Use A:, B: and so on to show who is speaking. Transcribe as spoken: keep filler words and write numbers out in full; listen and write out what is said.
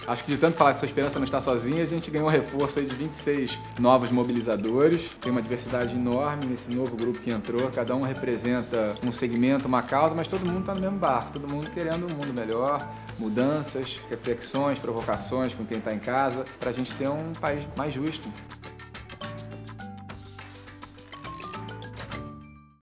A: Acho que de tanto falar que essa esperança não está sozinha, a gente ganhou um reforço aí de vinte e seis novos mobilizadores. Tem uma diversidade enorme nesse novo grupo que entrou. Cada um representa um segmento, uma causa, mas todo mundo está no mesmo barco. Todo mundo querendo um mundo melhor, mudanças, reflexões, provocações com quem está em casa, para a gente ter um país mais justo.